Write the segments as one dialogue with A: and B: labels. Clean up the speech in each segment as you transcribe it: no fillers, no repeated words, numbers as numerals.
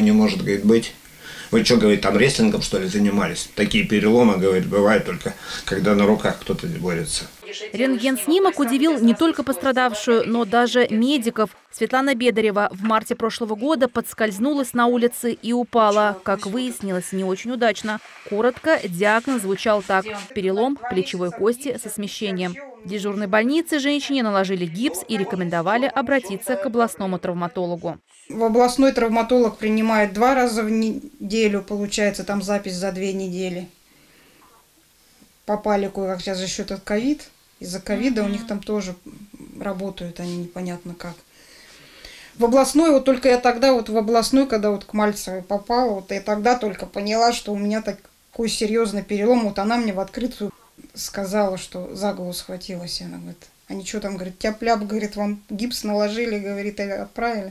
A: не может, говорит, быть. Вы что, говорит, там рестлингом, что ли, занимались? Такие переломы, говорит, бывают только, когда на руках кто-то борется.
B: Рентген-снимок удивил не только пострадавшую, но даже медиков. Светлана Бедарева в марте прошлого года подскользнулась на улице и упала. Как выяснилось, не очень удачно. Коротко, диагноз звучал так: перелом плечевой кости со смещением. В дежурной больнице женщине наложили гипс и рекомендовали обратиться к областному травматологу.
C: В областной травматолог принимает 2 раза в неделю, получается, там запись за 2 недели. Попали кое-как сейчас за счет ковид. Из-за ковида у них там тоже работают они непонятно как. В областной, вот только я тогда, вот в областной, когда вот к Мальцевой попала, вот я тогда только поняла, что у меня такой серьезный перелом. Вот она мне в открытую сказала, что за голову схватилась. Она говорит, а ничего там, говорит, тяп-ляп, говорит, вам гипс наложили, говорит, и отправили.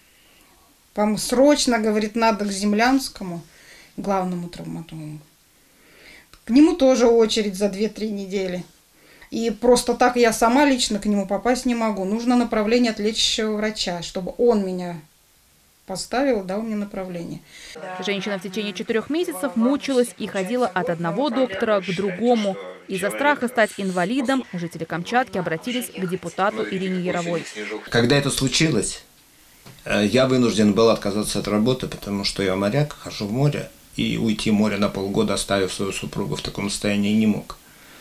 C: Вам срочно, говорит, надо к Землянскому, главному травматологу. К нему тоже очередь за 2-3 недели. И просто так я сама лично к нему попасть не могу. Нужно направление от лечащего врача, чтобы он меня поставил, дал мне направление.
B: Женщина в течение 4 месяцев мучилась и ходила от одного доктора к другому. Из-за страха стать инвалидом жители Камчатки обратились к депутату Ирине Яровой.
A: Когда это случилось, я вынужден был отказаться от работы, потому что я моряк, хожу в море, и уйти в море на полгода, оставив свою супругу в таком состоянии, не мог.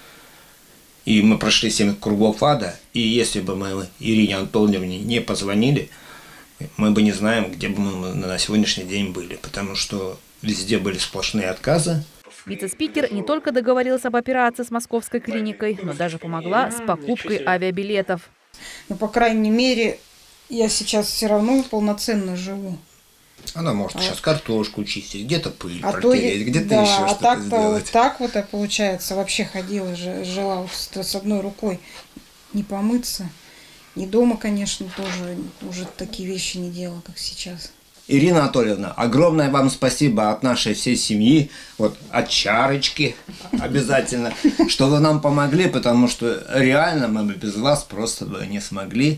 A: И мы прошли 7 кругов ада, и если бы мы Ирине Анатольевне не позвонили, мы бы не знаем, где бы мы на сегодняшний день были, потому что везде были сплошные отказы.
B: Вице-спикер не только договорилась об операции с московской клиникой, но даже помогла с покупкой авиабилетов.
C: Но, по крайней мере, я сейчас все равно полноценно живу.
A: Она может сейчас картошку чистить, где-то пыль протереть, где-то еще что-то сделать.
C: Вот так вот, получается, вообще ходила, жила вот с одной рукой. Не помыться. И дома, конечно, тоже уже такие вещи не делала, как сейчас.
A: Ирина Анатольевна, огромное вам спасибо от нашей всей семьи, вот от Чарочки обязательно, что вы нам помогли, потому что реально мы бы без вас просто бы не смогли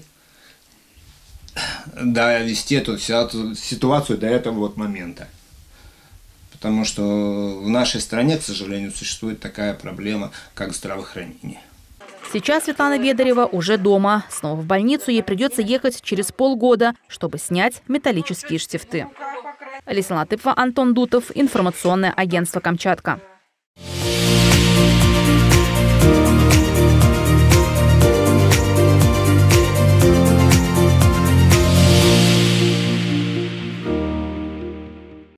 A: довести эту ситуацию до этого вот момента. Потому что в нашей стране, к сожалению, существует такая проблема, как здравоохранение.
B: Сейчас Светлана Бедарева уже дома. Снова в больницу ей придется ехать через полгода, чтобы снять металлические штифты. Алиса Латыпова, Антон Дутов, информационное агентство «Камчатка».